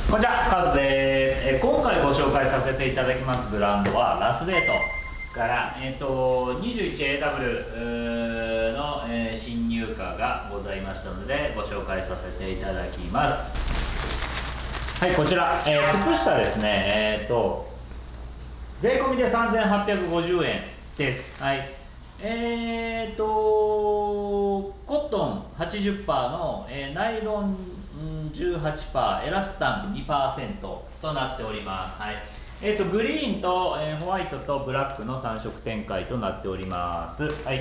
こんにちは、カズです。今回ご紹介させていただきますブランドはラスベイトから、21AW の、新入荷がございましたのでご紹介させていただきます。はい、こちら、靴下ですね。税込みで3850円です。はい。コットン 80% の、ナイロン 18%、エラスタン 2% となっております。はい。グリーンと、ホワイトとブラックの3色展開となっております。はい。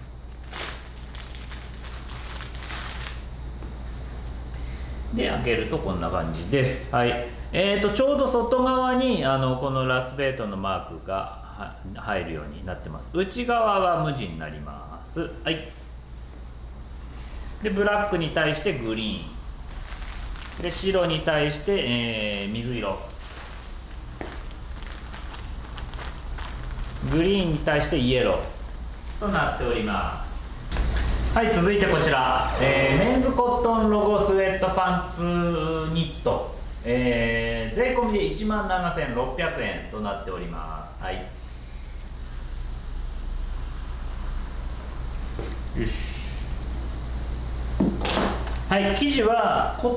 で、開けるとこんな感じです。はい。ちょうど外側にこのラスベイトのマークが入るようになってます。内側は無地になります。はい。で、ブラックに対してグリーン。で、白に対して、水色。グリーンに対してイエローとなっております。はい、続いてこちら、メンズコットンロゴスウェットパンツニット、税込みで17,600円となっております。はい。よし。はい、生地はコッ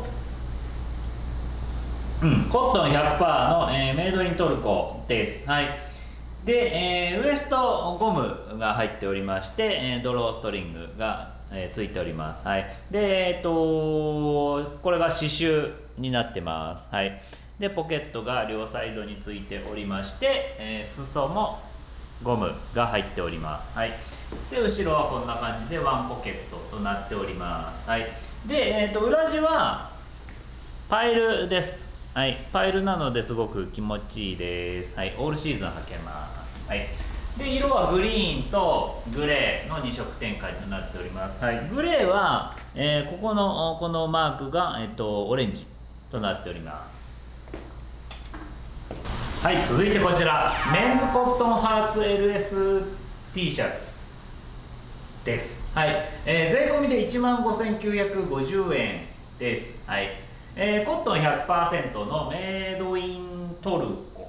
トン 100% の、メイドイントルコです。はい。で、ウエストゴムが入っておりまして、ドローストリングが、ついております。はい。で、これが刺繍になってます。はい。で、ポケットが両サイドについておりまして、裾もゴムが入っております。はい。で、後ろはこんな感じでワンポケットとなっております。はい。で、裏地はパイルです。はい。パイルなのですごく気持ちいいです。はい。オールシーズン履けます。はい。で、色はグリーンとグレーの2色展開となっております。はい。グレーは、ここのマークが、オレンジとなっております。はい。続いてこちら、メンズコットンハーツ LST シャツです。はい。税込みで15,950円です。はい。コットン 100% のメイドイントルコ、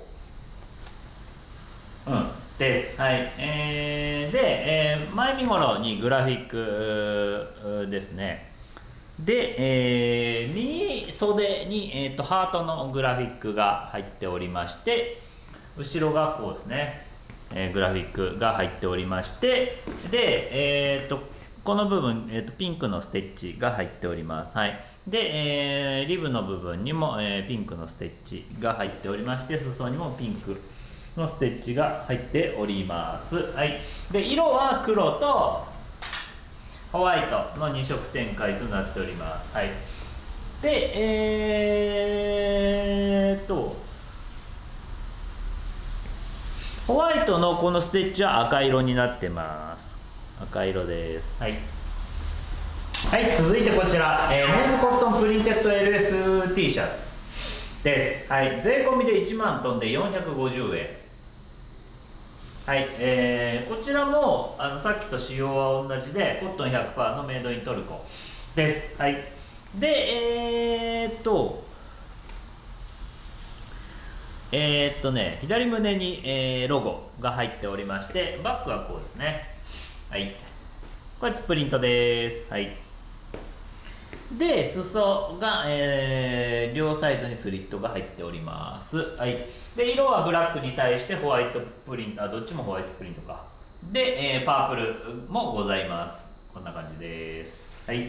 です。はい。で、前身頃にグラフィックですね。で、右袖に、ハートのグラフィックが入っておりまして、後ろがこうですね、グラフィックが入っておりまして、で、この部分、ピンクのステッチが入っております。はい。で、リブの部分にも、ピンクのステッチが入っておりまして、裾にもピンクのステッチが入っております。はい。で、色は黒とホワイトの2色展開となっております。はい。で、ホワイトのこのステッチは赤色になってます。赤色です。はい。はい、続いてこちら、メンズコットンプリンテッド LST シャツです。はい、税込みで1万飛んで450円。はい、こちらもさっきと仕様は同じで、コットン 100% のメイドイントルコです。はい。で、左胸に、ロゴが入っておりまして、バックはこうですね。はい。これプリントです。はい。で、裾が、両サイドにスリットが入っております。はい。で、色はブラックに対してホワイトプリント、どっちもホワイトプリントか。で、パープルもございます。こんな感じです。はい。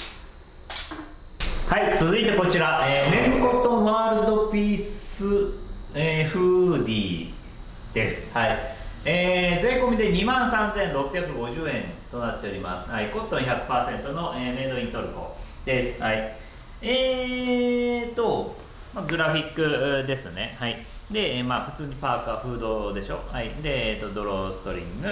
はい、続いてこちら、メンズコットンワールドピース、フーディーです。はい。税込みで23,650円となっております。はい、コットン 100% の、メイドイントルコです。はい。グラフィックですね。はい。で、普通にパーカー、フードでしょ。はい。で、ドローストリング、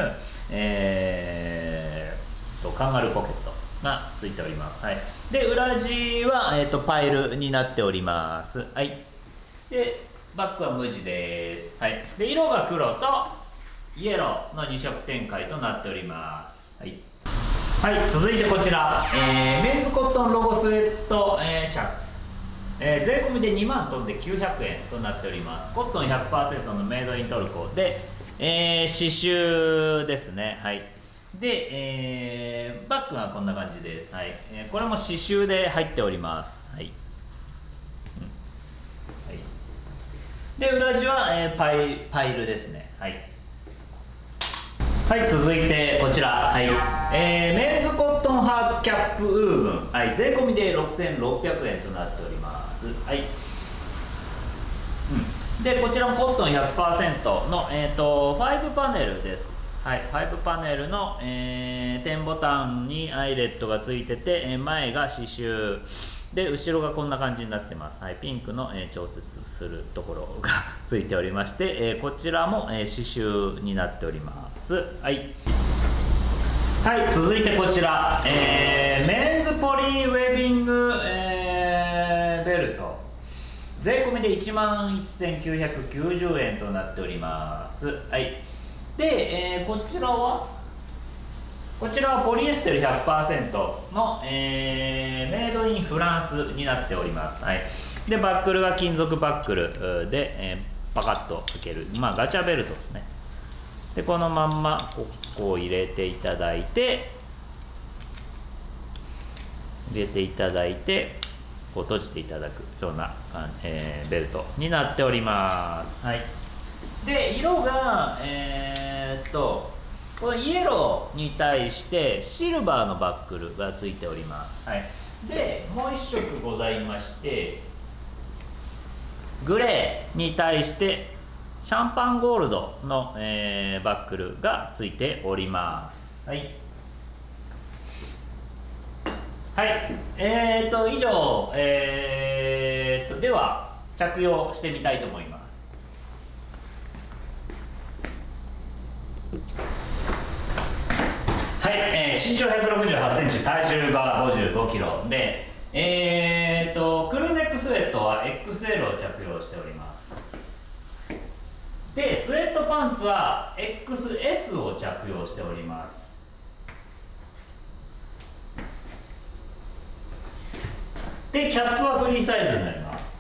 カンガルーポケットがついております。はい。で、裏地は、パイルになっております。はい。で、バックは無地です。はい。で、色が黒とイエローの2色展開となっております。はい。はい、続いてこちら、メンズコットンロゴスウェット、シャツ税込みで2万飛んで900円となっております。コットン 100% のメイドイントルコで、刺繍ですね。はい。で、バッグがこんな感じです。はい。これも刺繍で入っております。はい。はい、で、裏地は、パイルですね。はい。はい、続いてこちら。はい。メンズコットンハーツキャップウーブン。はい。税込みで6600円となっております。はい。で、こちらもコットン 100% の、5パネルです。はい、5パネルの、点ボタンにアイレットがついてて、前が刺繍で、後ろがこんな感じになってます。はい、ピンクの、調節するところがついておりまして、こちらも、刺繍になっております。はい、はい、続いてこちら、メンズポリウェビング、ベルト。税込みで11,990円となっております。はい。で、こちらはポリエステル 100% の、メイドインフランスになっております。はい。で、バックルが金属バックルで、パカッと開ける、まあ、ガチャベルトですね。で、このまんまこう入れていただいて、こう閉じていただくような、ベルトになっております。はい。で、色が、このイエローに対してシルバーのバックルがついております。はい。で、もう一色ございまして、グレーに対してシャンパンゴールドの、バックルがついております。はい。はい、以上、では着用してみたいと思います。はい、身長168センチ、体重が55キロで、クルーネックスウェットは XL を着用しております。で、スウェットパンツは XS を着用しております。で、キャップはフリーサイズになります。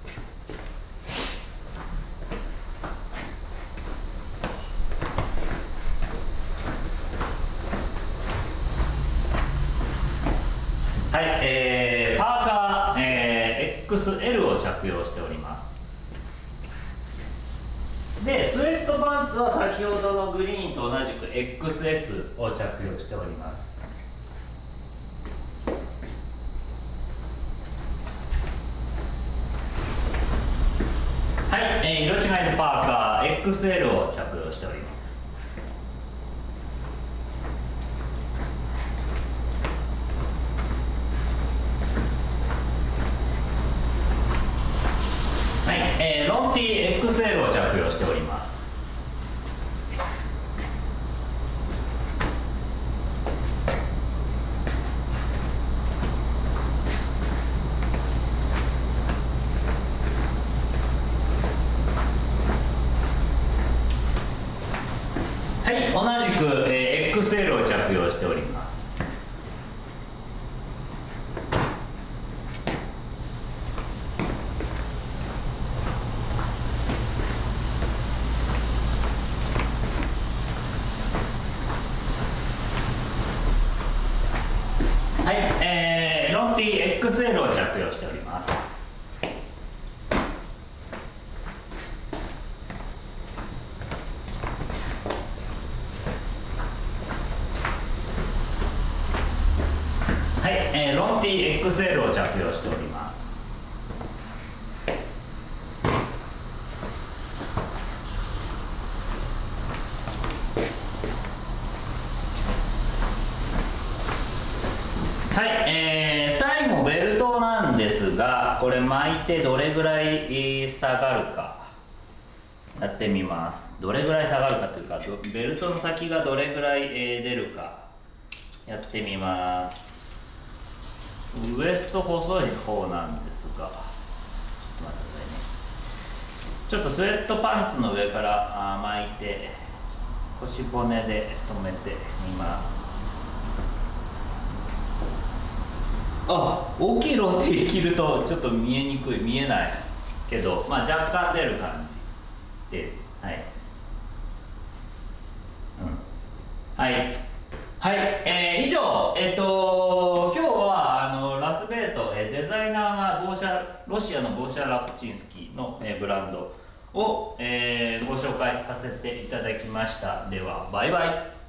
はい、パーカー、XL を着用しております。で、スウェットパンツは先ほどのグリーンと同じく XS を着用しております。はい、色違いのパーカー XL を着用しております。はい、ロンティ XL を着用しております。はい、同じく、XL を着用しております。はい、ロンティ XL を着用しております。はい、ロンティ XL を着用しております。はい、最後ベルトなんですが、これ巻いてどれぐらい下がるかやってみます。どれぐらい下がるかというか、ベルトの先がどれぐらい出るかやってみます。ウエスト細い方なんですが、ちょっと待ってくださいね。ちょっとスウェットパンツの上から巻いて腰骨で留めてみます。 大きいローテー着るとちょっと見えにくい、見えないけど、まあ、若干出る感じです。はい、はい、はい、以上、今日はラスベイト、デザイナーがロシアのボーシャ・ラプチンスキーの、ブランドを、ご紹介させていただきました。ではバイバイ。